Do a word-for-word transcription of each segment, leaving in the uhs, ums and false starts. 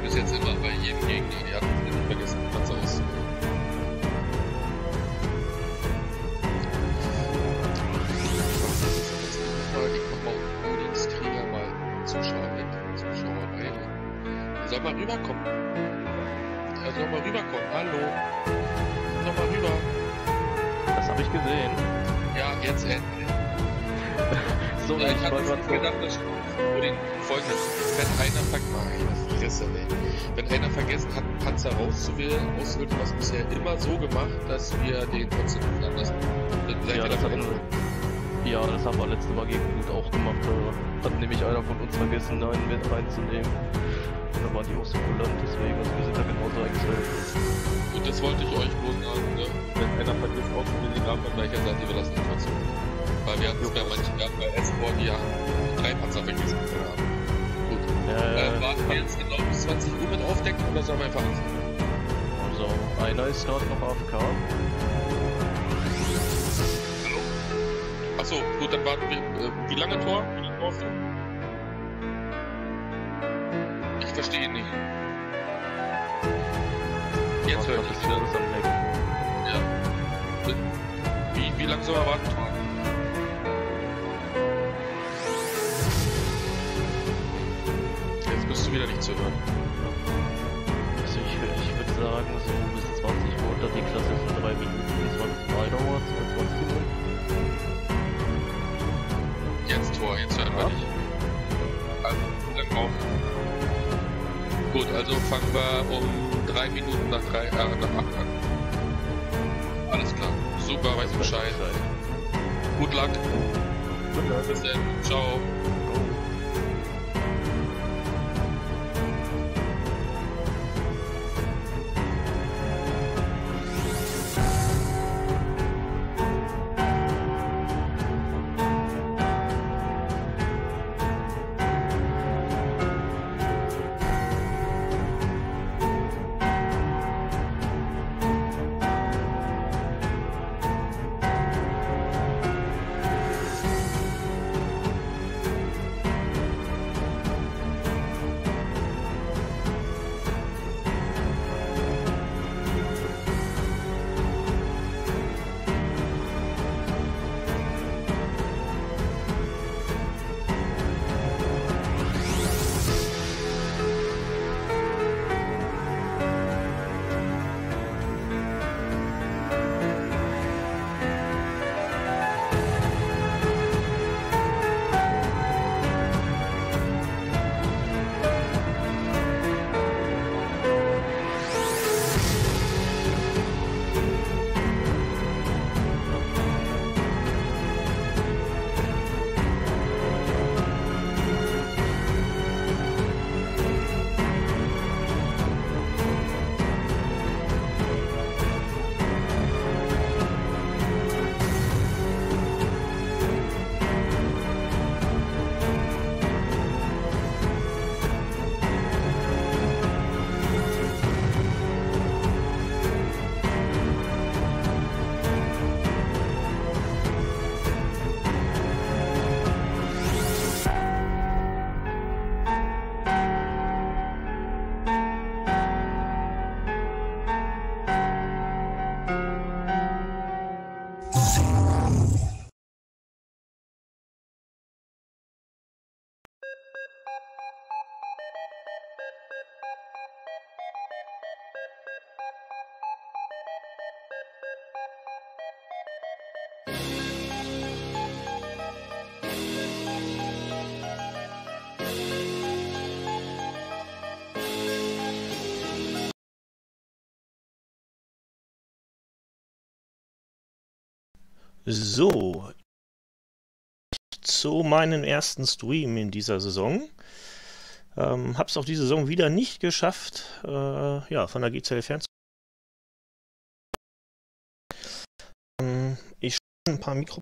bis jetzt immer bei jedem Gegner. Die hatten nicht vergessen, Platz auszuwählen. Ich mach mal Odins-Krieger mal Zuschauer weg. Zuschauer bei. Er soll mal rüberkommen. Er soll mal rüberkommen. Hallo. Komm doch mal rüber. Das habe ich gesehen. Ja, jetzt endlich. So, Ja, ich ich hatte war so grad gedacht, dass Odin folgendes, wenn einer vergessen, Fresse, ey. Wenn einer vergessen hat, einen Panzer rauszuwählen, auszuwählen, was bisher immer so gemacht, dass wir den trotzdem fahren lassen. Dann seid Ja, ihr das damit hatten einverstanden? wir, ja, das haben wir letztes Mal gegen Blut auch gemacht. Da hat nämlich einer von uns vergessen, einen mit reinzunehmen. Da waren die auch so kulant, deswegen, also wir sind da genauso eingestellt. Und das wollte ich euch bloß sagen, ne? Wenn einer vergisst auszuwählen, egal von welcher Seite, wir lassen ihn trotzdem. Weil wir hatten es bei manchen gehabt, bei S-Sport, die haben drei Panzer vergessen. Ja. Gut. Äh, Äh, warten wir jetzt genau bis zwanzig Uhr mit aufdecken oder sollen wir einfach anfangen? Also, einer ist gerade noch A F K. Hallo? Achso, gut, dann warten wir. Äh, wie lange Tor? Wie lange brauchst du? Ich verstehe ihn nicht. Jetzt höre ich das dich wieder wieder. das am Leck. Ja. Wie, wie lange soll er warten, Tor? Jetzt bist du wieder nicht zu hören. Also ich, ich würde sagen, so bis zwanzig Uhr unter die Klasse für drei Minuten, bis wann es drei dauert, zweiundzwanzig Minuten. Jetzt Tor, jetzt hören wir Ja. dich. Also, wie lange brauchen wir? Gut, also fangen wir um drei Minuten nach drei, äh, nach acht an. Alles klar. Super, weiß ich Bescheid. Gut Luck. Bis dann. Ciao. So, zu meinem ersten Stream in dieser Saison. Ähm, hab's auch diese Saison wieder nicht geschafft, äh, ja, von der G C L fernzuhalten. Ähm, ich schaue ein paar Mikro.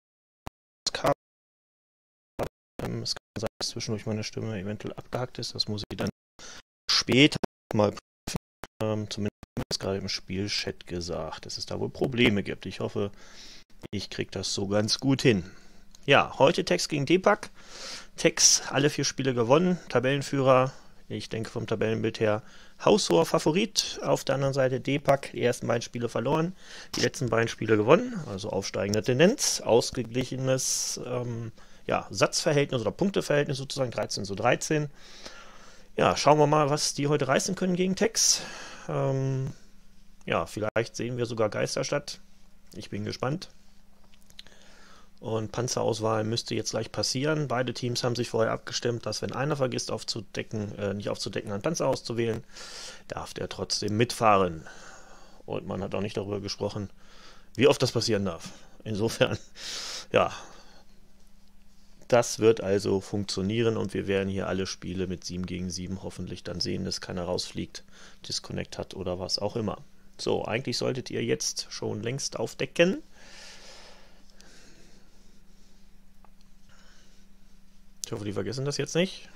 Ähm, es kann sein, dass zwischendurch meine Stimme eventuell abgehackt ist. Das muss ich dann später mal prüfen. Ähm, zumindest ist gerade im Spielchat gesagt, dass es da wohl Probleme gibt. Ich hoffe, ich kriege das so ganz gut hin. Ja, heute Tex gegen Deepak. Tex alle vier Spiele gewonnen, Tabellenführer Ich denke vom Tabellenbild her haushoher Favorit. Auf der anderen Seite D-Pack, die ersten beiden Spiele verloren, die letzten beiden Spiele gewonnen. Also aufsteigende Tendenz, ausgeglichenes ähm, ja, Satzverhältnis oder Punkteverhältnis sozusagen, dreizehn zu dreizehn. Ja, schauen wir mal, was die heute reißen können gegen Tex. Ähm, ja, vielleicht sehen wir sogar Geisterstadt. Ich bin gespannt. Und Panzerauswahl müsste jetzt gleich passieren. Beide Teams haben sich vorher abgestimmt, dass wenn einer vergisst aufzudecken, äh, nicht aufzudecken, einen Panzer auszuwählen, darf der trotzdem mitfahren. Und man hat auch nicht darüber gesprochen, wie oft das passieren darf. Insofern, ja, das wird also funktionieren und wir werden hier alle Spiele mit sieben gegen sieben hoffentlich dann sehen, dass keiner rausfliegt, Disconnect hat oder was auch immer. So, eigentlich solltet ihr jetzt schon längst aufdecken. Ich hoffe, die vergessen das jetzt nicht.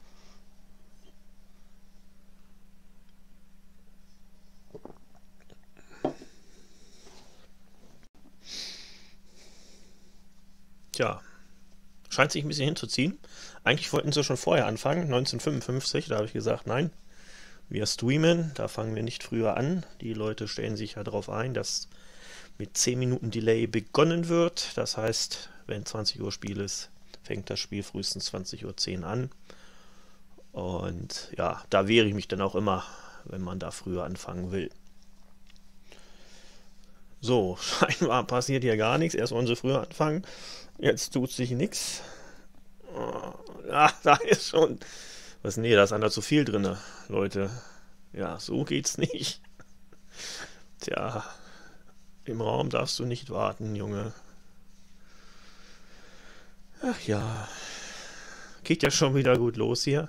Tja, scheint sich ein bisschen hinzuziehen. Eigentlich wollten sie schon vorher anfangen, neunzehnhundertfünfundfünfzig, da habe ich gesagt, nein, wir streamen, da fangen wir nicht früher an. Die Leute stellen sich ja darauf ein, dass mit zehn Minuten Delay begonnen wird. Das heißt, wenn zwanzig Uhr Spiel ist, fängt das Spiel frühestens zwanzig Uhr zehn an. Und ja, da wehre ich mich dann auch immer, wenn man da früher anfangen will. So, scheinbar passiert hier gar nichts. Erst wollen sie früher anfangen. Jetzt tut sich nichts. Ah, da ist schon... Was, nee, da ist einer zu viel drin, Leute. Ja, so geht's nicht. Tja, im Raum darfst du nicht warten, Junge. Ach ja, geht ja schon wieder gut los hier.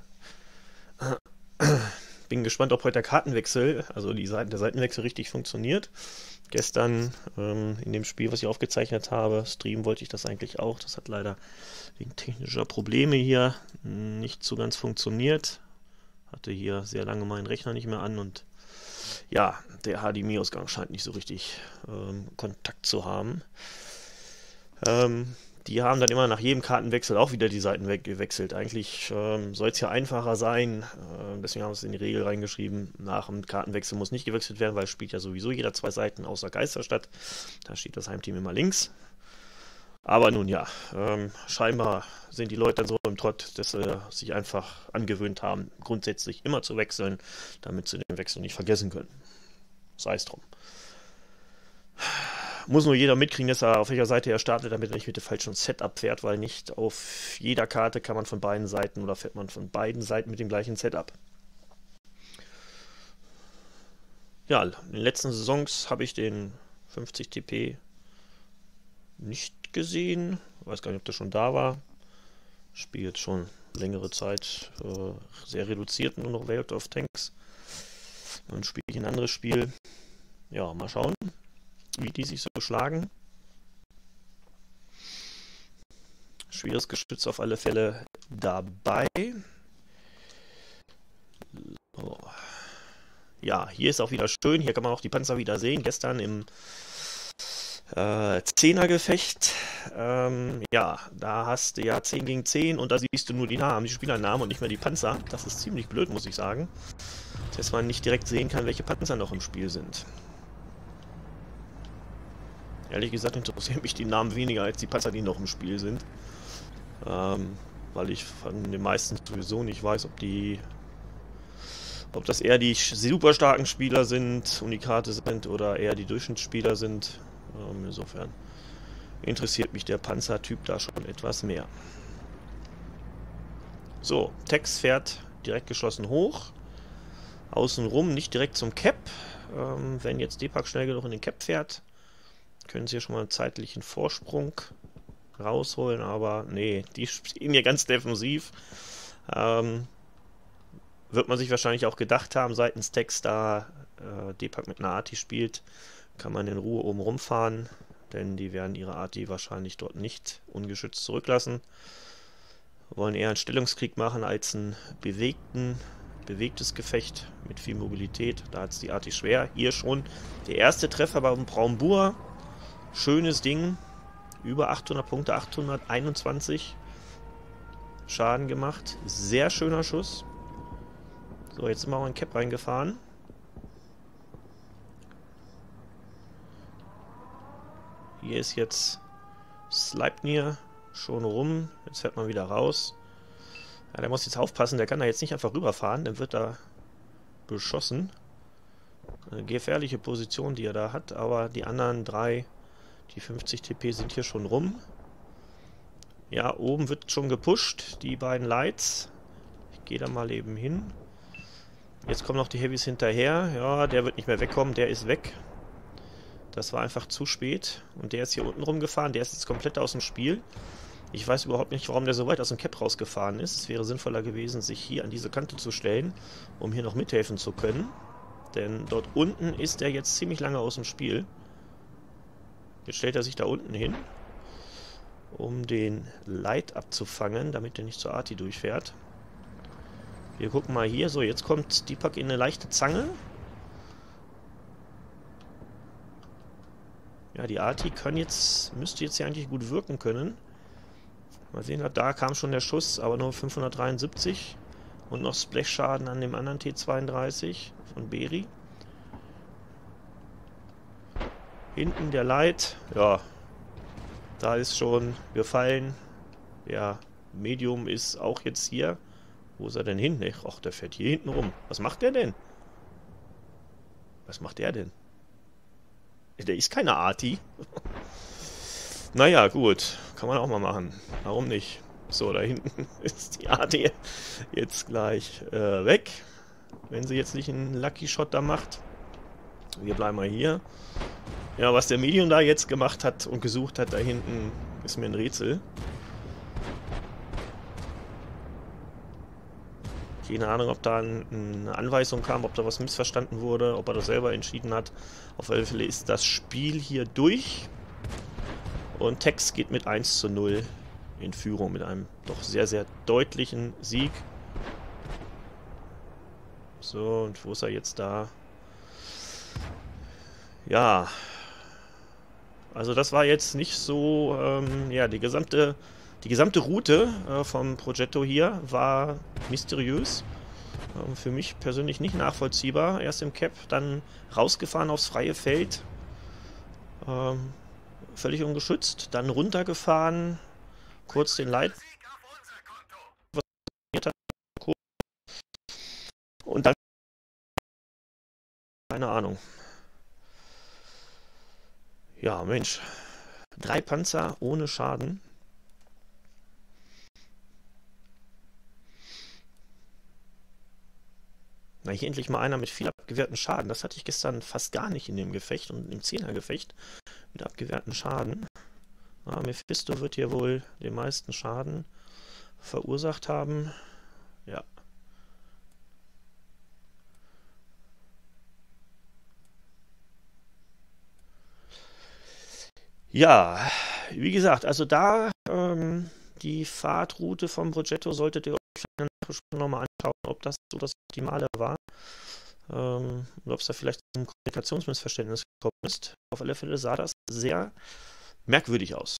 Bin gespannt, ob heute der Kartenwechsel, also die Seiten, der Seitenwechsel richtig funktioniert. Gestern ähm, in dem Spiel, was ich aufgezeichnet habe, streamen wollte ich das eigentlich auch. Das hat leider wegen technischer Probleme hier nicht so ganz funktioniert. Hatte hier sehr lange meinen Rechner nicht mehr an und ja, der H D M I-Ausgang scheint nicht so richtig ähm, Kontakt zu haben. Ähm, Die haben dann immer nach jedem Kartenwechsel auch wieder die Seiten gewechselt. Eigentlich ähm, soll es ja einfacher sein. Äh, deswegen haben wir es in die Regel reingeschrieben. Nach dem Kartenwechsel muss nicht gewechselt werden, weil es spielt ja sowieso jeder zwei Seiten außer Geisterstadt. Da steht das Heimteam immer links. Aber nun ja, ähm, scheinbar sind die Leute dann so im Trott, dass sie sich einfach angewöhnt haben, grundsätzlich immer zu wechseln, damit sie den Wechsel nicht vergessen können. Sei es drum. Muss nur jeder mitkriegen, dass er auf welcher Seite er startet, damit er nicht mit dem falschen Setup fährt, weil nicht auf jeder Karte kann man von beiden Seiten oder fährt man von beiden Seiten mit dem gleichen Setup. Ja, in den letzten Saisons habe ich den fünfzig T P nicht gesehen. Ich weiß gar nicht, ob der schon da war. Ich spiele jetzt schon längere Zeit äh, sehr reduziert nur noch World of Tanks. Dann spiele ich ein anderes Spiel. Ja, mal schauen, wie die sich so schlagen. Schweres Geschütz auf alle Fälle dabei. So. Ja, hier ist auch wieder schön. Hier kann man auch die Panzer wieder sehen. Gestern im äh, Zehnergefecht. Ähm, ja, da hast du ja zehn gegen zehn und da siehst du nur die Namen, die Spielernamen und nicht mehr die Panzer. Das ist ziemlich blöd, muss ich sagen. Dass man nicht direkt sehen kann, welche Panzer noch im Spiel sind. Ehrlich gesagt interessieren mich die Namen weniger als die Panzer, die noch im Spiel sind. Ähm, weil ich von den meisten sowieso nicht weiß, ob die... Ob das eher die super starken Spieler sind, Unikate sind oder eher die Durchschnittsspieler sind. Ähm, insofern interessiert mich der Panzertyp da schon etwas mehr. So, Tex fährt direkt geschlossen hoch. Außenrum, nicht direkt zum Cap. Ähm, wenn jetzt D-Pack schnell genug in den Cap fährt, können sie hier schon mal einen zeitlichen Vorsprung rausholen, aber nee, die stehen hier ganz defensiv. Ähm, wird man sich wahrscheinlich auch gedacht haben, seitens Tex, da äh, D-Pack mit einer Arti spielt, kann man in Ruhe oben rumfahren, denn die werden ihre Arti wahrscheinlich dort nicht ungeschützt zurücklassen. Wollen eher einen Stellungskrieg machen als ein bewegten, bewegtes Gefecht mit viel Mobilität. Da hat es die Arti schwer. Hier schon der erste Treffer beim Braumbur. Schönes Ding. Über achthundert Punkte, achthunderteinundzwanzig Schaden gemacht. Sehr schöner Schuss. So, jetzt sind wir auch in Cap reingefahren. Hier ist jetzt Sleipnir schon rum. Jetzt fährt man wieder raus. Ja, der muss jetzt aufpassen. Der kann da jetzt nicht einfach rüberfahren. Dann wird da beschossen. Eine gefährliche Position, die er da hat. Aber die anderen drei, die fünfzig T P, sind hier schon rum. Ja, oben wird schon gepusht. Die beiden Lights. Ich gehe da mal eben hin. Jetzt kommen noch die Heavys hinterher. Ja, der wird nicht mehr wegkommen. Der ist weg. Das war einfach zu spät. Und der ist hier unten rumgefahren. Der ist jetzt komplett aus dem Spiel. Ich weiß überhaupt nicht, warum der so weit aus dem Cap rausgefahren ist. Es wäre sinnvoller gewesen, sich hier an diese Kante zu stellen, um hier noch mithelfen zu können. Denn dort unten ist er jetzt ziemlich lange aus dem Spiel. Jetzt stellt er sich da unten hin, um den Light abzufangen, damit er nicht zur Arti durchfährt. Wir gucken mal hier. So, jetzt kommt Deepak in eine leichte Zange. Ja, die Arti kann jetzt, müsste jetzt ja eigentlich gut wirken können. Mal sehen, da kam schon der Schuss, aber nur fünfhundertdreiundsiebzig. Und noch Splash-Schaden an dem anderen T zweiunddreißig von Beri. Hinten der Light, ja, da ist schon gefallen. Der Medium ist auch jetzt hier. Wo ist er denn hin? Ach, der fährt hier hinten rum. Was macht der denn? Was macht der denn? Der ist keine Arti. Naja, gut. Kann man auch mal machen. Warum nicht? So, da hinten ist die Arti jetzt gleich äh, weg. Wenn sie jetzt nicht einen Lucky Shot da macht. Wir bleiben mal hier. Ja, was der Medium da jetzt gemacht hat und gesucht hat da hinten, ist mir ein Rätsel. Keine Ahnung, ob da eine Anweisung kam, ob da was missverstanden wurde, ob er das selber entschieden hat. Auf alle Fälle ist das Spiel hier durch. Und Tex geht mit eins zu null in Führung, mit einem doch sehr, sehr deutlichen Sieg. So, und wo ist er jetzt da? Ja. Also das war jetzt nicht so, ähm, ja, die gesamte... Die gesamte Route äh, vom Progetto hier war mysteriös. Ähm, für mich persönlich nicht nachvollziehbar. Erst im Cap, dann rausgefahren aufs freie Feld. Ähm, völlig ungeschützt. Dann runtergefahren. Kurz den Leit. Und dann... Keine Ahnung. Ja, Mensch. Drei Panzer ohne Schaden. Na, hier endlich mal einer mit viel abgewehrten Schaden. Das hatte ich gestern fast gar nicht in dem Gefecht und im Zehner-Gefecht mit abgewehrten Schaden. Ah, Mephisto wird hier wohl den meisten Schaden verursacht haben. Ja. Ja, wie gesagt, also da ähm, die Fahrtroute vom Progetto solltet ihr euch nochmal anschauen, ob das so das Optimale war. Ähm, oder ob es da vielleicht ein Kommunikationsmissverständnis gekommen ist. Auf alle Fälle sah das sehr merkwürdig aus.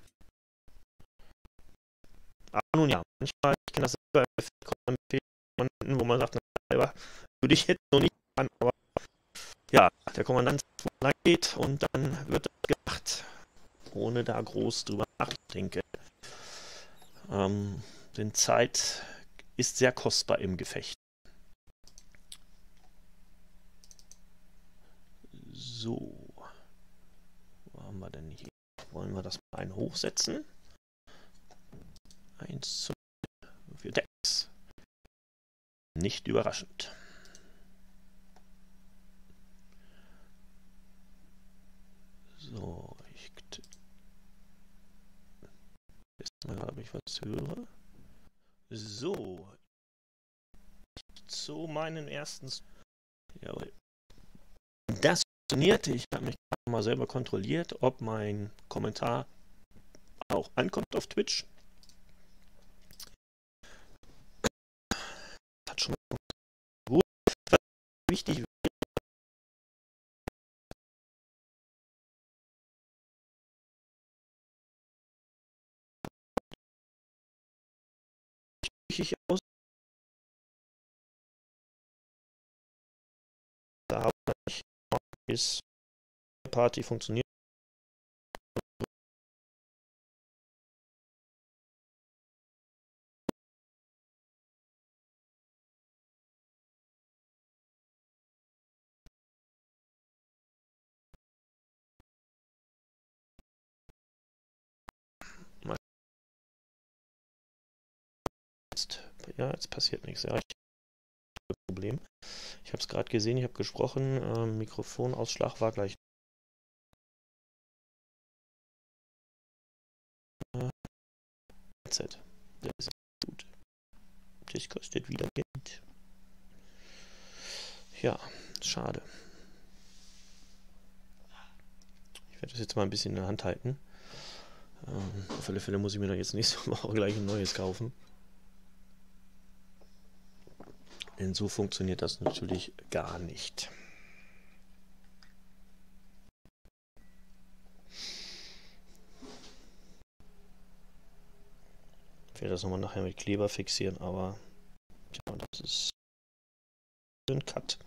Aber nun ja, manchmal, ich kenne das selber, wo man sagt, na, selber würde ich jetzt noch nicht fahren, aber ja, der Kommandant lang geht und dann wird das gemacht, ohne da groß drüber nachzudenken. Ähm, denn Zeit ist sehr kostbar im Gefecht. So. Wo haben wir denn hier? Wollen wir das mal einen hochsetzen? eins zu null für Tex. Nicht überraschend. So, ich jetzt mal, ob ich was höre. So, zu meinen ersten... Jawohl. Das funktioniert. Ich habe mich mal selber kontrolliert, ob mein Kommentar auch ankommt auf Twitch. Hat schon mal gut. Wichtig. Ich aus ist, Party funktioniert. Jetzt, ja, jetzt passiert nichts. Ja, ich habe ein Problem. Ich habe es gerade gesehen, ich habe gesprochen, ähm, Mikrofonausschlag war gleich. Äh, Headset. Das ist gut. Das kostet wieder Geld. Ja, schade. Ich werde das jetzt mal ein bisschen in der Hand halten. Ähm, auf alle Fälle muss ich mir da jetzt nächste Woche gleich ein neues kaufen. Denn so funktioniert das natürlich gar nicht. Ich werde das nochmal nachher mit Kleber fixieren, aber ja, das ist ein Cut.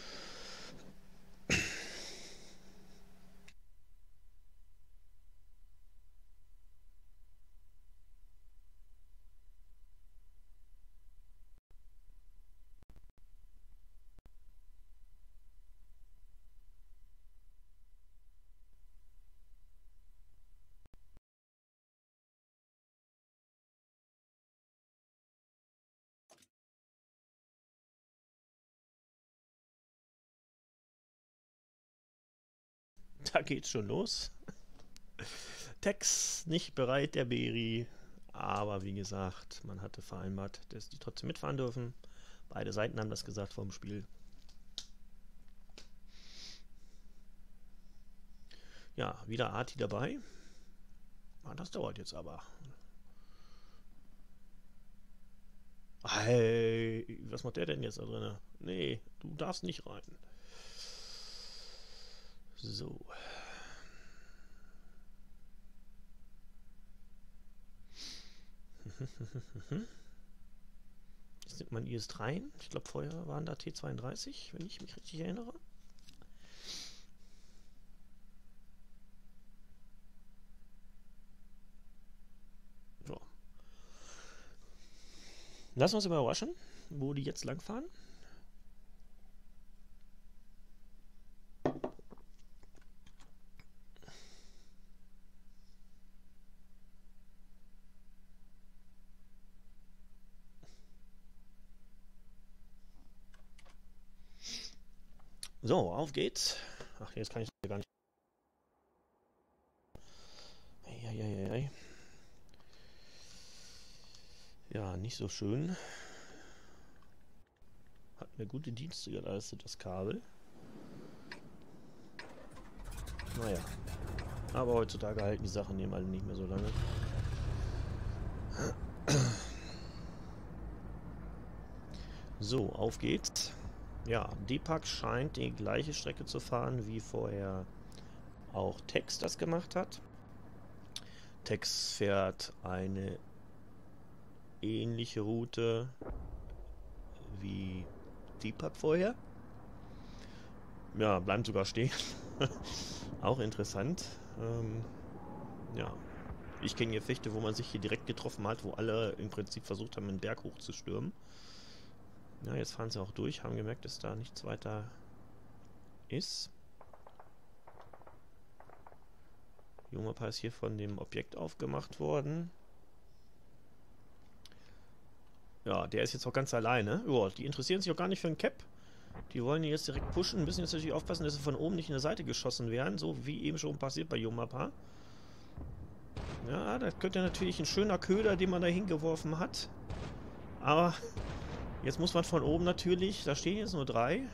Da geht's schon los. Tex nicht bereit, der Beri. Aber wie gesagt, man hatte vereinbart, dass die trotzdem mitfahren dürfen. Beide Seiten haben das gesagt vor dem Spiel. Ja, wieder Arti dabei. Ah, das dauert jetzt aber. Hey, was macht der denn jetzt da drin? Nee, du darfst nicht rein. So. Jetzt nimmt man I S drei. Ich glaube, vorher waren da T zweiunddreißig, wenn ich mich richtig erinnere. So. Lassen wir uns überraschen, wo die jetzt langfahren. So, auf geht's. Ach, jetzt kann ich das gar nicht. Eieieiei. Ja, nicht so schön. Hat mir gute Dienste geleistet, das Kabel. Naja. Aber heutzutage halten die Sachen eben alle nicht mehr so lange. So, auf geht's. Ja, Deepak scheint die gleiche Strecke zu fahren, wie vorher auch Tex das gemacht hat. Tex fährt eine ähnliche Route wie Deepak vorher. Ja, bleibt sogar stehen. Auch interessant. Ähm, ja, ich kenne Gefechte, wo man sich hier direkt getroffen hat, wo alle im Prinzip versucht haben, einen Berg hochzustürmen. Ja, jetzt fahren sie auch durch, haben gemerkt, dass da nichts weiter ist. Jumapa ist hier von dem Objekt aufgemacht worden. Ja, der ist jetzt auch ganz alleine. Ja, die interessieren sich auch gar nicht für ein Cap. Die wollen ihn jetzt direkt pushen, müssen jetzt natürlich aufpassen, dass sie von oben nicht in der Seite geschossen werden, so wie eben schon passiert bei Jumapa. Ja, das könnte natürlich ein schöner Köder, den man da hingeworfen hat. Aber jetzt muss man von oben natürlich, da stehen jetzt nur drei.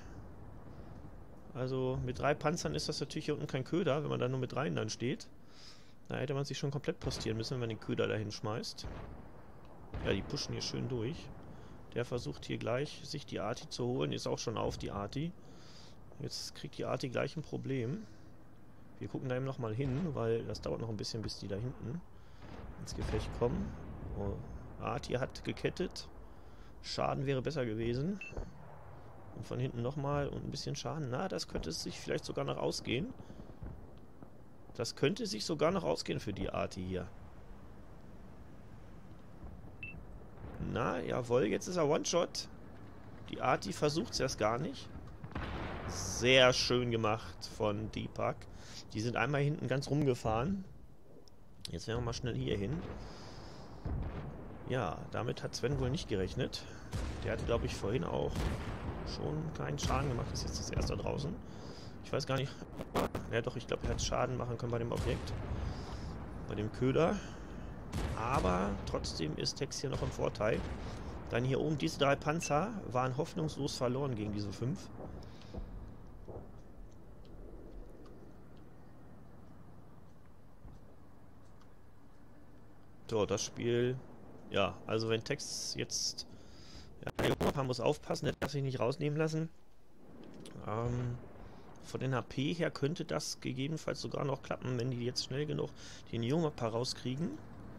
Also mit drei Panzern ist das natürlich hier unten kein Köder, wenn man da nur mit dreien dann steht. Da hätte man sich schon komplett postieren müssen, wenn man den Köder dahin schmeißt. Ja, die pushen hier schön durch. Der versucht hier gleich, sich die Arti zu holen. Ist auch schon auf, die Arti. Jetzt kriegt die Arti gleich ein Problem. Wir gucken da eben nochmal hin, weil das dauert noch ein bisschen, bis die da hinten ins Gefecht kommen. Oh, Arti hat gekettet. Schaden wäre besser gewesen. Und von hinten nochmal und ein bisschen Schaden. Na, das könnte es sich vielleicht sogar noch ausgehen. Das könnte sich sogar noch ausgehen für die Arti hier. Na, jawohl, jetzt ist er One-Shot. Die Arti versucht es erst gar nicht. Sehr schön gemacht von Deepak. Die sind einmal hinten ganz rumgefahren. Jetzt werden wir mal schnell hier hin. Ja, damit hat Sven wohl nicht gerechnet. Der hatte, glaube ich, vorhin auch schon keinen Schaden gemacht. Ist jetzt das erste draußen. Ich weiß gar nicht. Ja doch, ich glaube, er hat Schaden machen können bei dem Objekt. Bei dem Köder. Aber trotzdem ist Tex hier noch im Vorteil. Dann hier oben, diese drei Panzer waren hoffnungslos verloren gegen diese fünf. So, das Spiel... Ja, also wenn Tex jetzt... Ja, der Junge muss aufpassen, der darf sich nicht rausnehmen lassen. Ähm, von den H P her könnte das gegebenenfalls sogar noch klappen, wenn die jetzt schnell genug den Jungapa rauskriegen.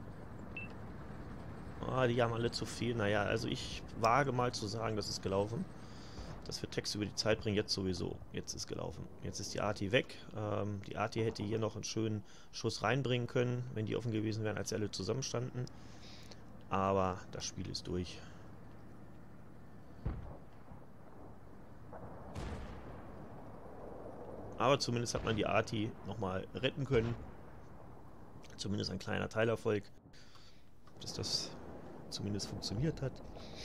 Ah, die haben alle zu viel. Naja, also ich wage mal zu sagen, das ist gelaufen. Das wird Tex über die Zeit bringen, jetzt sowieso. Jetzt ist gelaufen. Jetzt ist die Arti weg. Ähm, die Arti hätte hier noch einen schönen Schuss reinbringen können, wenn die offen gewesen wären, als sie alle zusammenstanden. Aber das Spiel ist durch. Aber zumindest hat man die Arti nochmal retten können. Zumindest ein kleiner Teilerfolg. Dass das zumindest funktioniert hat.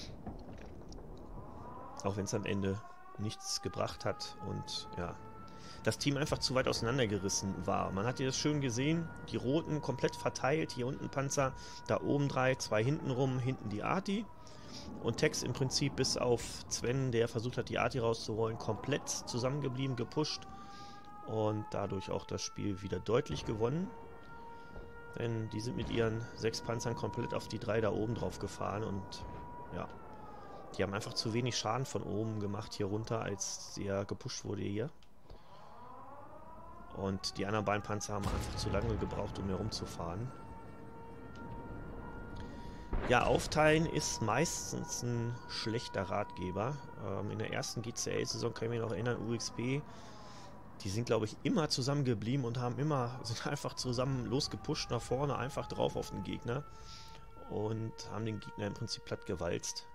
Auch wenn es am Ende nichts gebracht hat und ja, das Team einfach zu weit auseinandergerissen war. Man hat hier das schön gesehen, die Roten komplett verteilt, hier unten Panzer, da oben drei, zwei hinten rum, hinten die Arti. Und Tex im Prinzip bis auf Sven, der versucht hat, die Arti rauszuholen, komplett zusammengeblieben, gepusht und dadurch auch das Spiel wieder deutlich gewonnen. Denn die sind mit ihren sechs Panzern komplett auf die drei da oben drauf gefahren und ja, die haben einfach zu wenig Schaden von oben gemacht hier runter, als der gepusht wurde hier. Und die anderen beiden Panzer haben einfach zu lange gebraucht, um hier rumzufahren. Ja, aufteilen ist meistens ein schlechter Ratgeber. Ähm, in der ersten G C L-Saison kann ich mich noch erinnern, U X P, die sind, glaube ich, immer zusammengeblieben und haben immer, sind einfach zusammen losgepusht nach vorne, einfach drauf auf den Gegner. Und haben den Gegner im Prinzip platt gewalzt.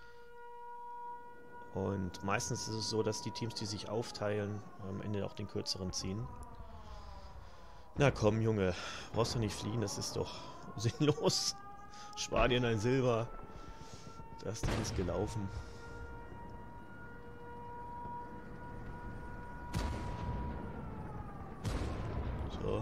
Und meistens ist es so, dass die Teams, die sich aufteilen, am Ende auch den kürzeren ziehen. Na komm, Junge, brauchst du nicht fliehen, das ist doch sinnlos. Spar dir dein Silber. Das Ding ist gelaufen. So.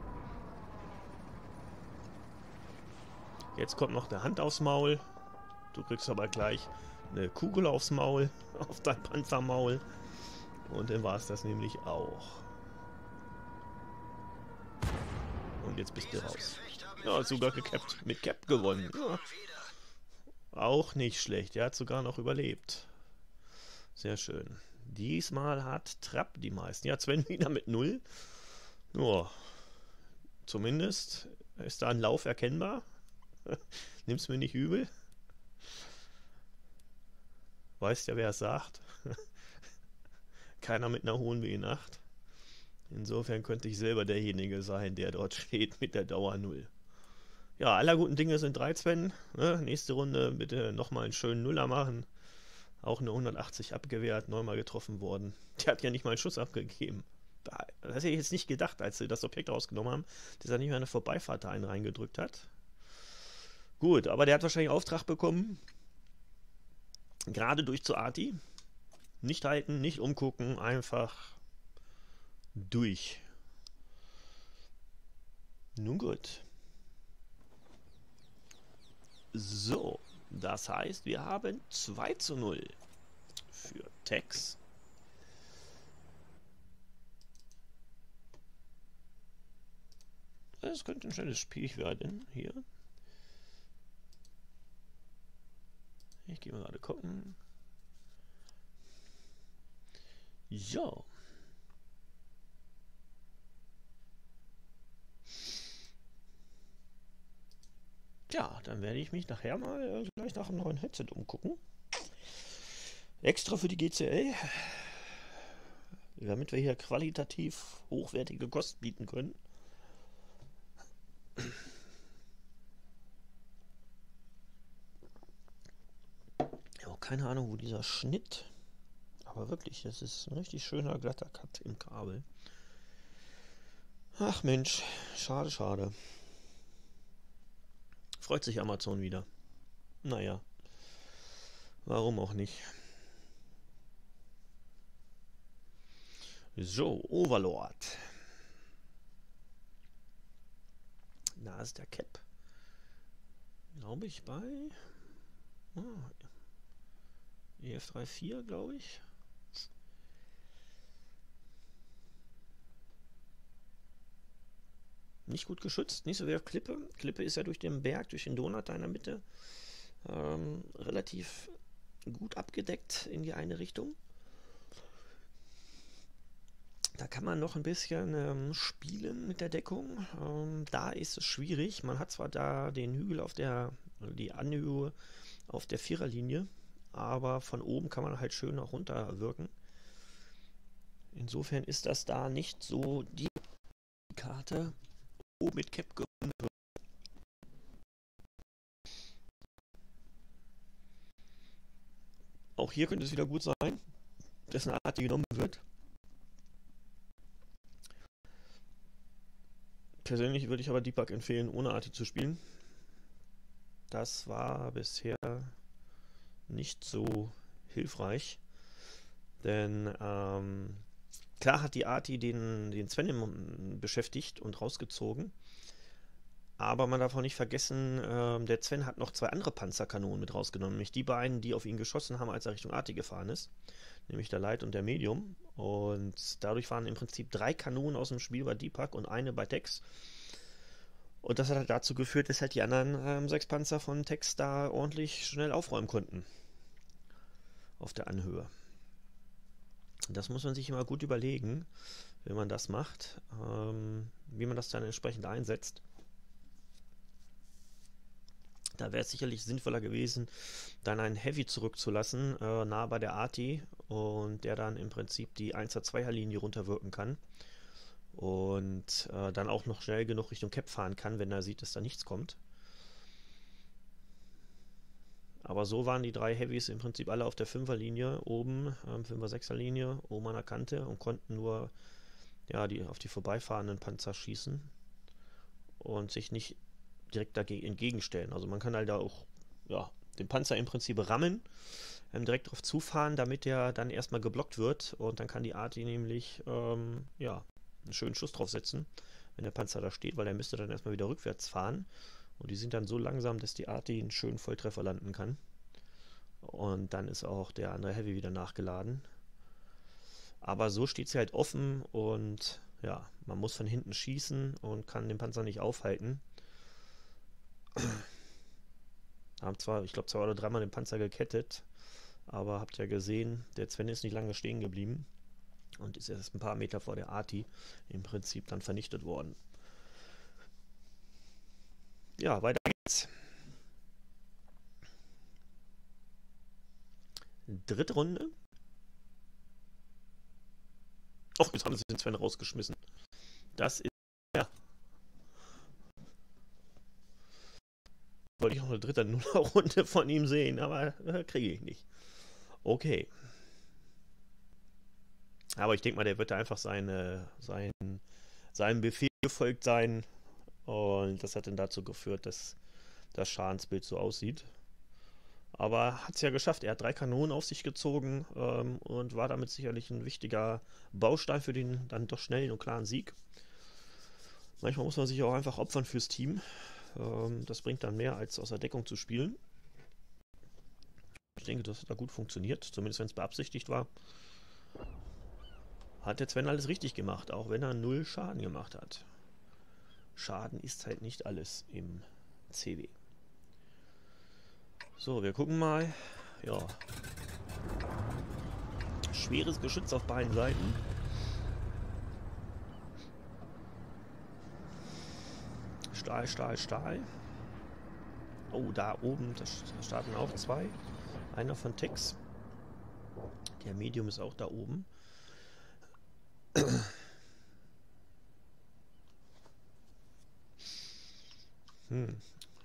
Jetzt kommt noch eine Hand aufs Maul. Du kriegst aber gleich eine Kugel aufs Maul, auf dein Panzermaul. Und dann war es das nämlich auch. Und jetzt bist du raus. Ja, sogar gecapt, mit Cap gewonnen. Ja. Auch nicht schlecht. Er hat sogar noch überlebt. Sehr schön. Diesmal hat Trapp die meisten. Ja, Sven wieder mit null. Nur, zumindest ist da ein Lauf erkennbar. Nimm's mir nicht übel. Weißt ja, wer es sagt. Keiner mit einer hohen W acht. Insofern könnte ich selber derjenige sein, der dort steht mit der Dauer null. Ja, aller guten Dinge sind drei, Sven. Ne? Nächste Runde bitte nochmal einen schönen Nuller machen. Auch eine hundertachtzig abgewehrt, neunmal getroffen worden. Der hat ja nicht mal einen Schuss abgegeben. Das hätte ich jetzt nicht gedacht, als sie das Objekt rausgenommen haben, dass er nicht mal eine Vorbeifahrt da einen reingedrückt hat. Gut, aber der hat wahrscheinlich Auftrag bekommen. Gerade durch zu Arti. Nicht halten, nicht umgucken, einfach durch. Nun gut. So, das heißt, wir haben zwei zu null für Tex. Das könnte ein schnelles Spiel werden hier. Ich gehe mal gerade gucken. Ja. Ja, dann werde ich mich nachher mal äh, gleich nach einem neuen Headset umgucken. Extra für die G C L, damit wir hier qualitativ hochwertige Kost bieten können. Ja, keine Ahnung, wo dieser Schnitt, aber wirklich, das ist ein richtig schöner glatter Cut im Kabel. Ach Mensch, schade, schade. Freut sich Amazon wieder. Naja, warum auch nicht. So, Overlord. Da ist der Cap. Glaube ich bei ah, E F drei Punkt vier, glaube ich. Nicht gut geschützt, nicht so wie auf Klippe. Klippe ist ja durch den Berg, durch den Donut da in der Mitte ähm, relativ gut abgedeckt in die eine Richtung. Da kann man noch ein bisschen ähm, spielen mit der Deckung. Ähm, da ist es schwierig. Man hat zwar da den Hügel auf der, die Anhöhe auf der Viererlinie, aber von oben kann man halt schön auch runterwirken. Insofern ist das da nicht so die Karte, wo mit Cap gewonnen wird. Auch hier könnte es wieder gut sein, dass eine Art, die genommen wird. Persönlich würde ich aber Deepak empfehlen, ohne Arti zu spielen. Das war bisher nicht so hilfreich. Denn ähm, klar hat die Arti den, den Sven beschäftigt und rausgezogen. Aber man darf auch nicht vergessen, äh, der Sven hat noch zwei andere Panzerkanonen mit rausgenommen. Nämlich die beiden, die auf ihn geschossen haben, als er Richtung Arti gefahren ist. Nämlich der Light und der Medium. Und dadurch waren im Prinzip drei Kanonen aus dem Spiel bei Deepak und eine bei Tex. Und das hat halt dazu geführt, dass halt die anderen ähm, sechs Panzer von Tex da ordentlich schnell aufräumen konnten. Auf der Anhöhe. Das muss man sich immer gut überlegen, wenn man das macht. Ähm, wie man das dann entsprechend einsetzt. Da wäre es sicherlich sinnvoller gewesen, dann einen Heavy zurückzulassen, äh, nah bei der Arti, und der dann im Prinzip die Einser-Zweier-Linie runterwirken kann und äh, dann auch noch schnell genug Richtung Cap fahren kann, wenn er sieht, dass da nichts kommt. Aber so waren die drei Heavys im Prinzip alle auf der Fünfer-Linie oben, ähm, Fünfer-Sechser-Linie, oben an der Kante und konnten nur ja, die, auf die vorbeifahrenden Panzer schießen und sich nicht direkt dagegen entgegenstellen. Also man kann halt da auch ja, den Panzer im Prinzip rammen, ähm, direkt drauf zufahren, damit der dann erstmal geblockt wird, und dann kann die Arti nämlich ähm, ja, einen schönen Schuss drauf setzen, wenn der Panzer da steht, weil er müsste dann erstmal wieder rückwärts fahren, und die sind dann so langsam, dass die Arti einen schönen Volltreffer landen kann, und dann ist auch der andere Heavy wieder nachgeladen. Aber so steht sie halt offen, und ja, man muss von hinten schießen und kann den Panzer nicht aufhalten. Haben zwar, ich glaube, zwei oder dreimal den Panzer gekettet, aber habt ja gesehen, der Sven ist nicht lange stehen geblieben und ist erst ein paar Meter vor der Arti im Prinzip dann vernichtet worden. Ja, weiter geht's. Dritte Runde. Och, jetzt haben sie den Sven rausgeschmissen. Das ist ja. Wollte ich noch eine dritte Nuller-Runde von ihm sehen, aber äh, kriege ich nicht. Okay. Aber ich denke mal, der wird da einfach seine, sein, seinem Befehl gefolgt sein. Und das hat dann dazu geführt, dass das Schadensbild so aussieht. Aber hat es ja geschafft. Er hat drei Kanonen auf sich gezogen ähm, und war damit sicherlich ein wichtiger Baustein für den dann doch schnellen und klaren Sieg. Manchmal muss man sich auch einfach opfern fürs Team. Ähm, das bringt dann mehr, als aus der Deckung zu spielen. Ich denke, das hat da gut funktioniert, zumindest wenn es beabsichtigt war. Hat der Sven alles richtig gemacht, auch wenn er null Schaden gemacht hat. Schaden ist halt nicht alles im C W. So, wir gucken mal. Ja. Schweres Geschütz auf beiden Seiten. Stahl, Stahl, Stahl. Oh, da oben, da starten auch zwei. Einer von Tex. Der Medium ist auch da oben. Hm.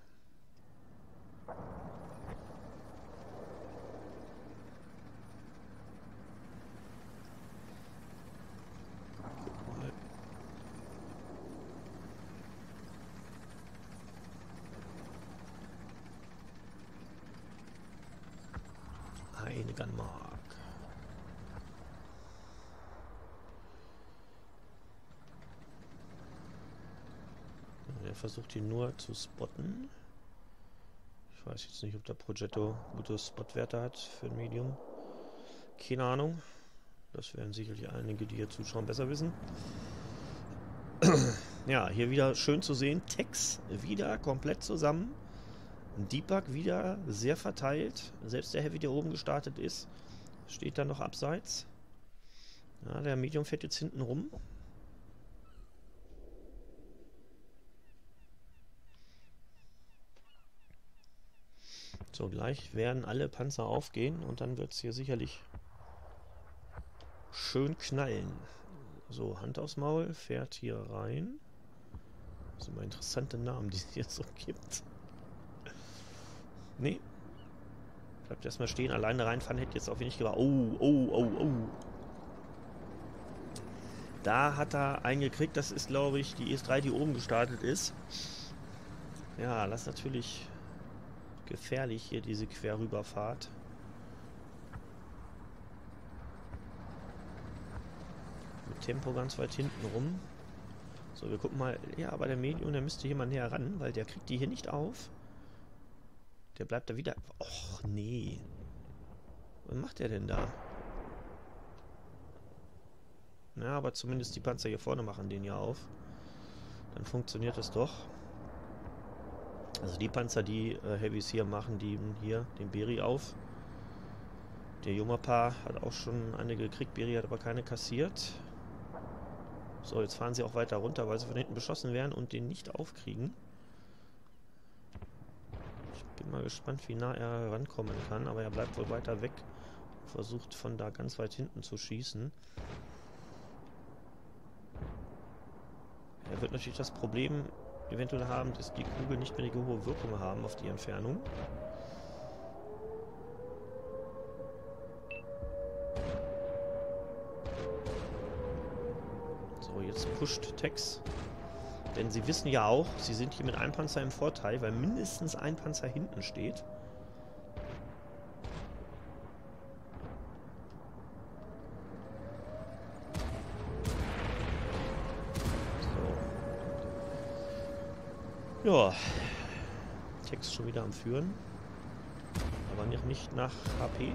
Guck mal. Eine Gunmark. Er versucht ihn nur zu spotten. Ich weiß jetzt nicht, ob der Progetto gute Spotwerte hat für ein Medium. Keine Ahnung. Das werden sicherlich einige, die hier zuschauen, besser wissen. Ja, hier wieder schön zu sehen. Tex wieder komplett zusammen. Deepak wieder sehr verteilt. Selbst der Heavy, der oben gestartet ist, steht da noch abseits. Ja, der Medium fährt jetzt hinten rum. So, gleich werden alle Panzer aufgehen und dann wird es hier sicherlich schön knallen. So, Hand aufs Maul, fährt hier rein. Das sind immer interessante Namen, die es hier so gibt. Nee. Bleibt erstmal stehen. Alleine reinfahren hätte jetzt auf wenig gewartet. Oh, oh, oh, oh. Da hat er einen gekriegt. Das ist, glaube ich, die E S drei, die oben gestartet ist. Ja, das ist natürlich gefährlich hier, diese Querrüberfahrt. Mit Tempo ganz weit hinten rum. So, wir gucken mal. Ja, aber der Medium, der müsste hier mal näher ran, weil der kriegt die hier nicht auf. Der bleibt da wieder... Och, nee. Was macht der denn da? Na, aber zumindest die Panzer hier vorne machen den ja auf. Dann funktioniert es doch. Also die Panzer, die äh, Heavys hier machen, die hier den Beri auf. Der Jumapa hat auch schon eine gekriegt. Beri hat aber keine kassiert. So, jetzt fahren sie auch weiter runter, weil sie von hinten beschossen werden und den nicht aufkriegen. Ich bin mal gespannt, wie nah er rankommen kann, aber er bleibt wohl weiter weg. Versucht von da ganz weit hinten zu schießen. Er wird natürlich das Problem eventuell haben, dass die Kugeln nicht mehr die hohe Wirkung haben auf die Entfernung. So, jetzt pusht Tex. Denn sie wissen ja auch, sie sind hier mit einem Panzer im Vorteil, weil mindestens ein Panzer hinten steht. Ja, Tex schon wieder am Führen, aber noch nicht nach H P,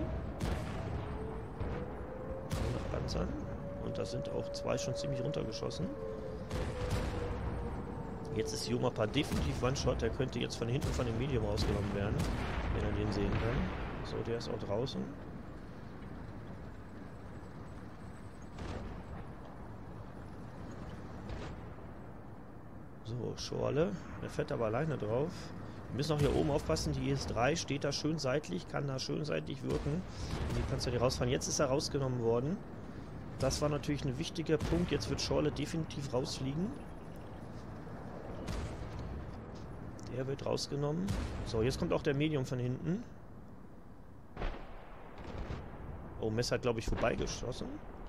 nach Panzern, und da sind auch zwei schon ziemlich runtergeschossen. Jetzt ist Jumapa definitiv One-Shot, der könnte jetzt von hinten von dem Medium rausgenommen werden, wenn er den sehen kann. So, der ist auch draußen. So, Schorle. Der fährt aber alleine drauf. Wir müssen auch hier oben aufpassen. Die E S drei steht da schön seitlich, kann da schön seitlich wirken. Und die Panzer, die rausfahren. Jetzt ist er rausgenommen worden. Das war natürlich ein wichtiger Punkt. Jetzt wird Schorle definitiv rausfliegen. Der wird rausgenommen. So, jetzt kommt auch der Medium von hinten. Oh, Messer hat, glaube ich, vorbeigeschossen.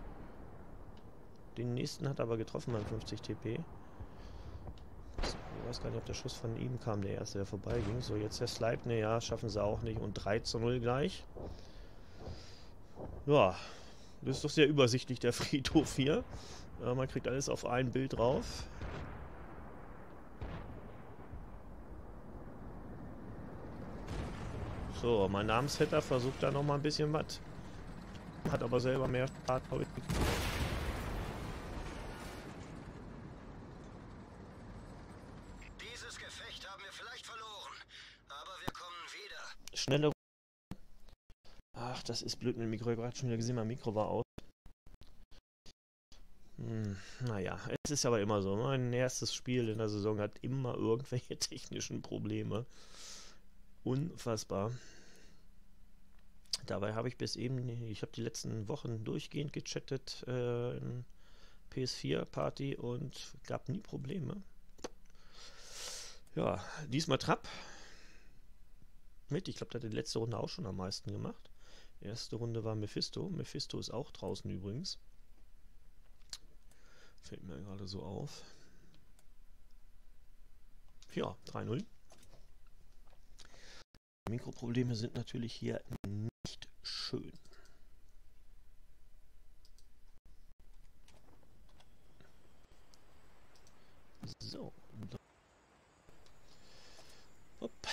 Den nächsten hat er aber getroffen beim fünfzig T P. Ich weiß gar nicht, ob der Schuss von ihm kam, der erste, der vorbeiging. So, jetzt der Slide. Ne, ja, schaffen sie auch nicht. Und drei zu null gleich. Ja, das ist doch sehr übersichtlich, der Friedhof hier. Ja, man kriegt alles auf ein Bild drauf. So, mein Namensvetter versucht da nochmal ein bisschen was. Hat aber selber mehr Start. Dieses Gefecht haben wir vielleicht verloren, aber wir kommen wieder. Schnelle. Ach, das ist blöd mit dem Mikro. Ich habe gerade schon wieder gesehen, mein Mikro war aus. Hm, naja, es ist aber immer so. Mein erstes Spiel in der Saison hat immer irgendwelche technischen Probleme. Unfassbar. Dabei habe ich bis eben, ich habe die letzten Wochen durchgehend gechattet äh, in P S vier Party und gab nie Probleme. Ja, diesmal Trapp mit. Ich glaube, der hat die letzte Runde auch schon am meisten gemacht. Erste Runde war Mephisto. Mephisto ist auch draußen übrigens. Fällt mir gerade so auf. Ja, drei null. Mikroprobleme sind natürlich hier nicht schön. So. Hopp.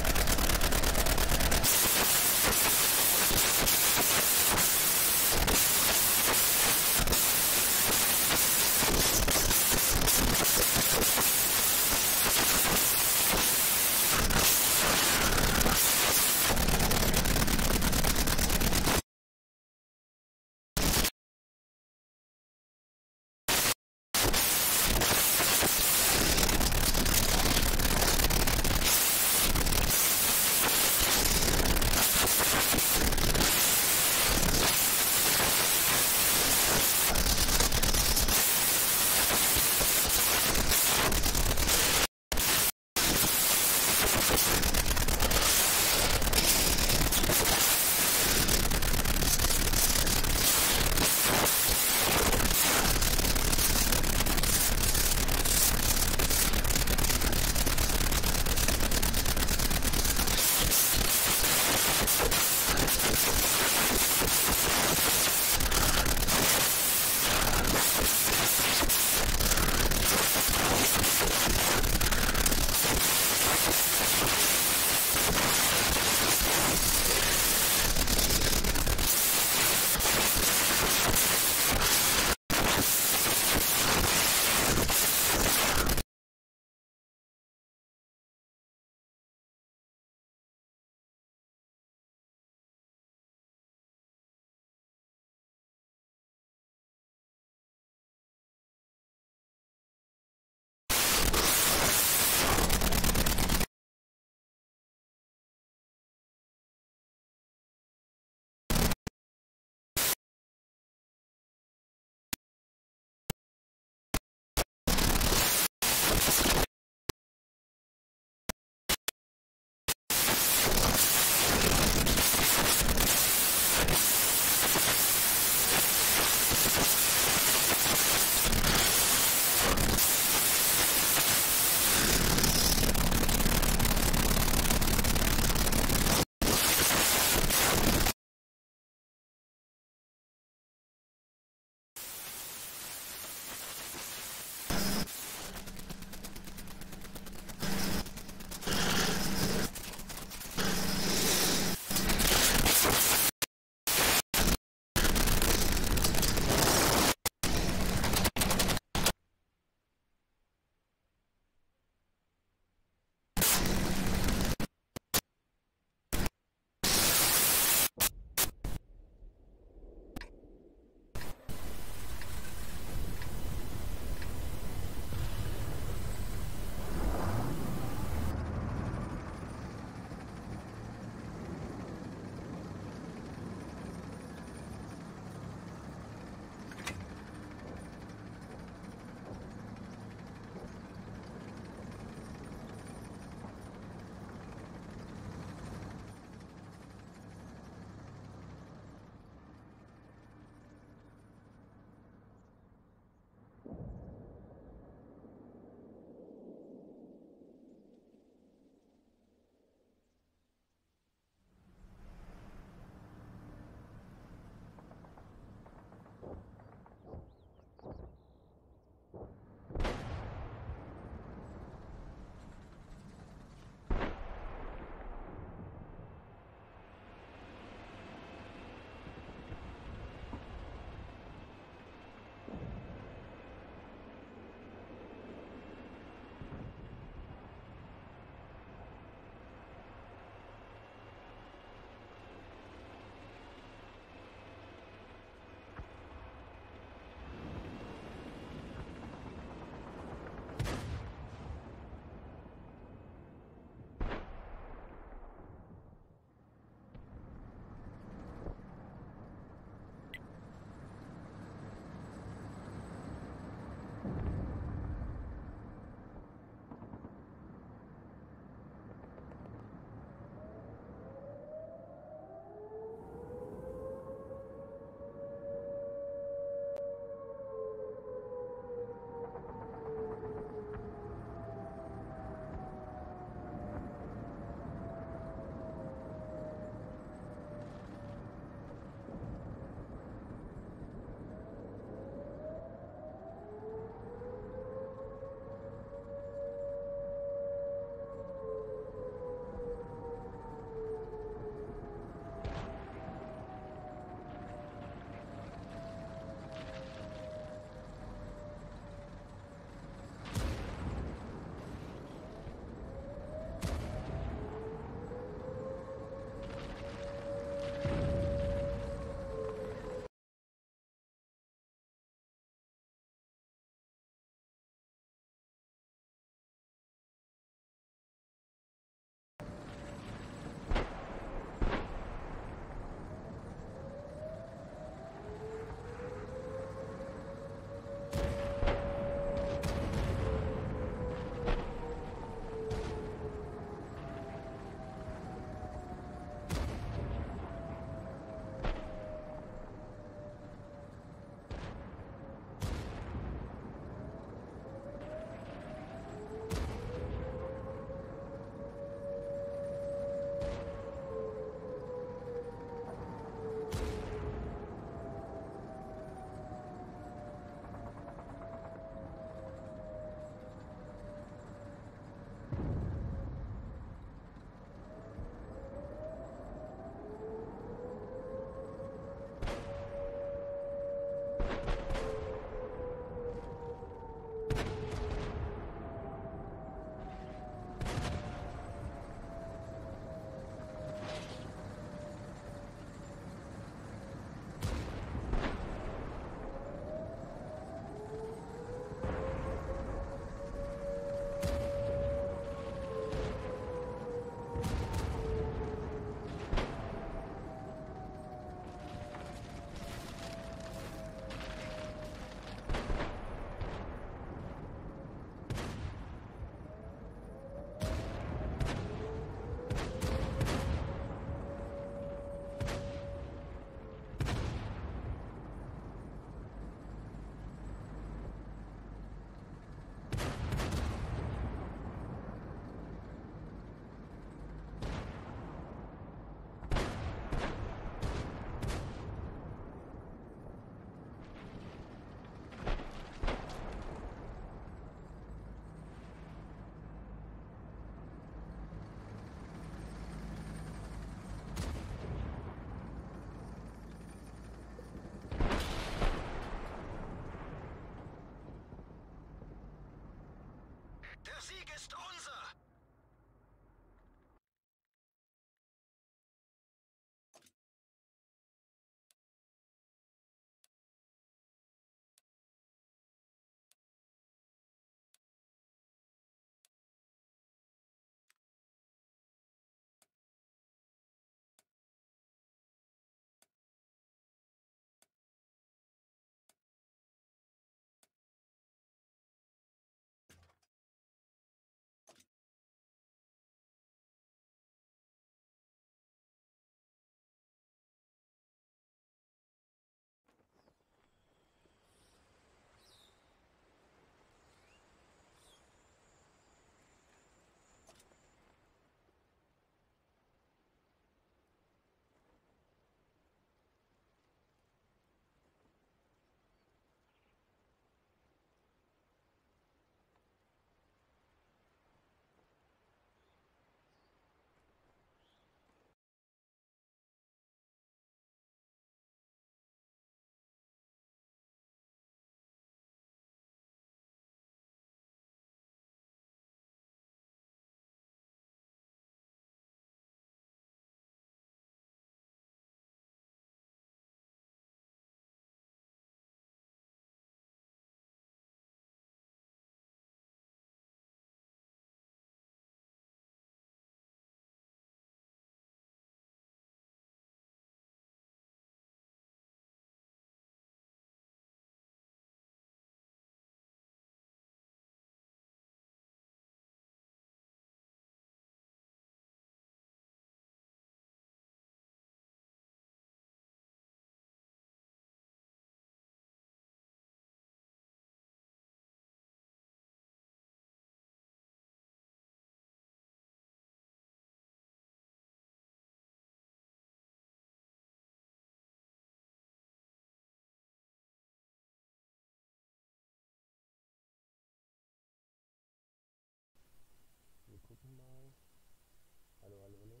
nochmal. Hallo, hallo, hallo.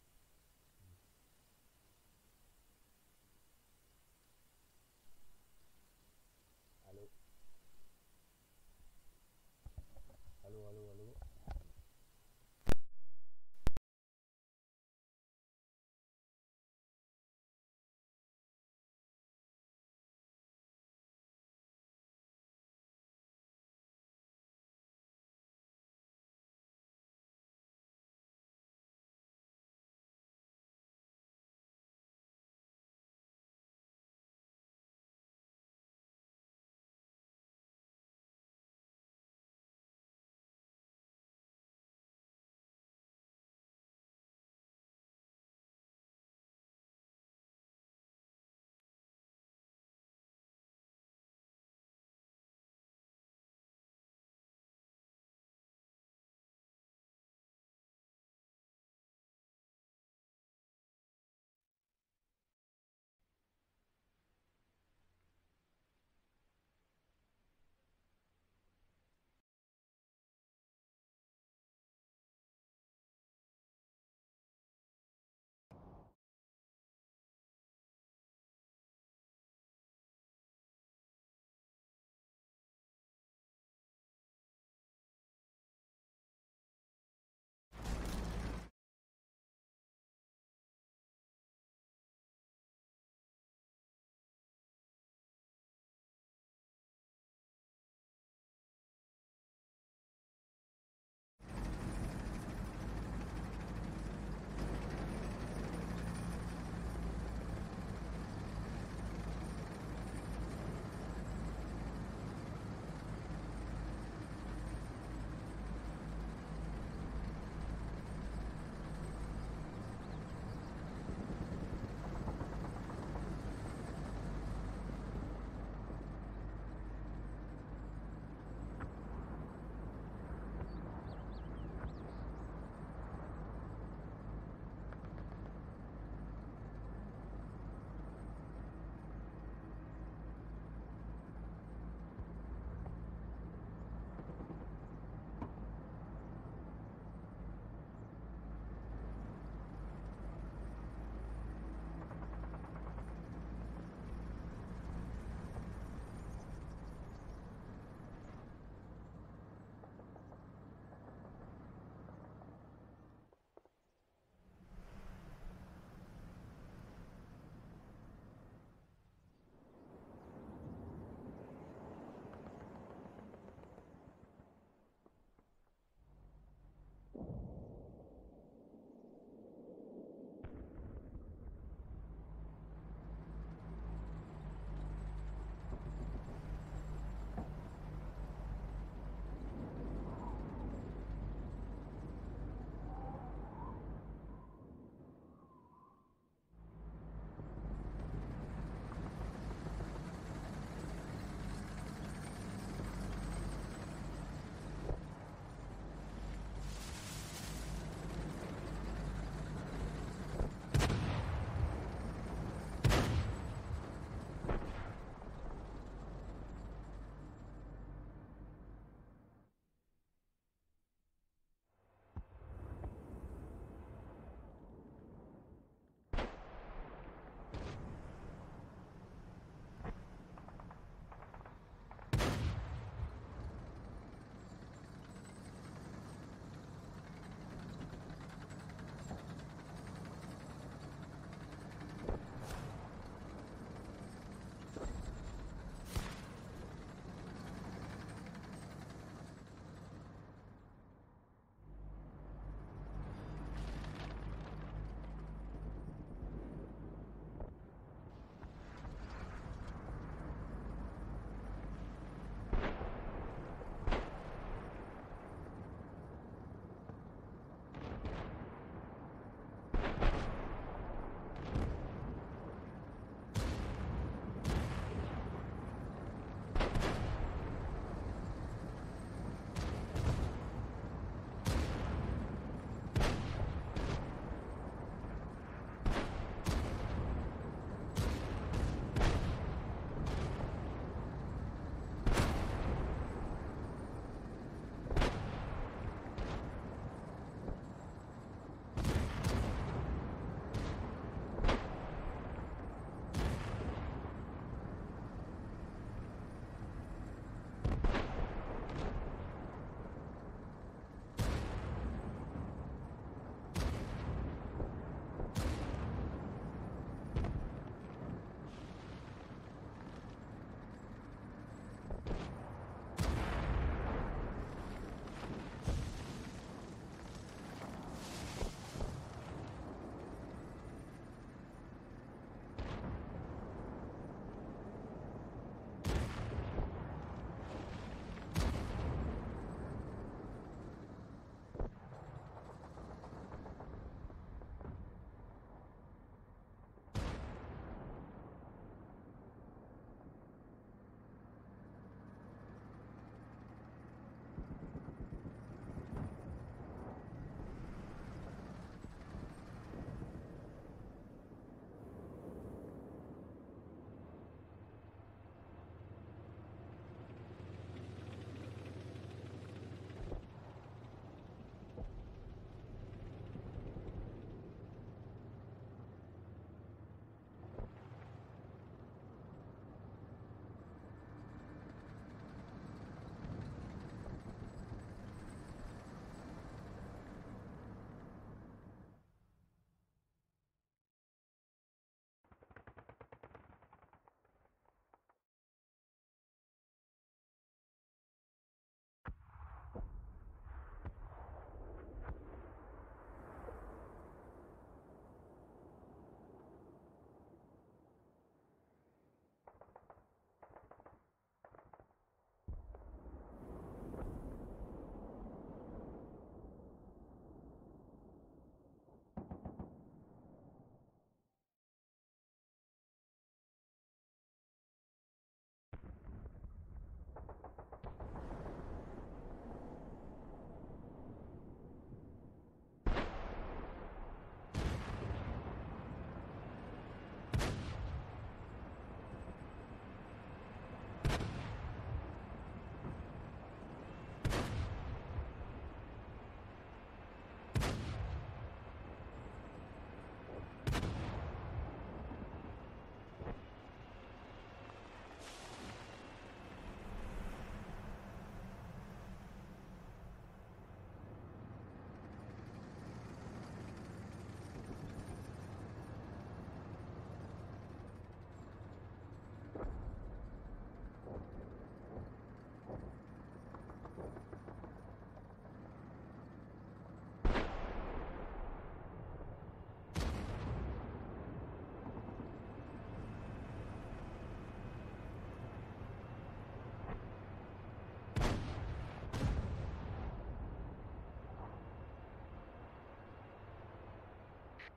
Hallo. Hallo, hallo, hallo.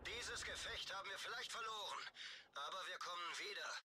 Dieses Gefecht haben wir vielleicht verloren, aber wir kommen wieder.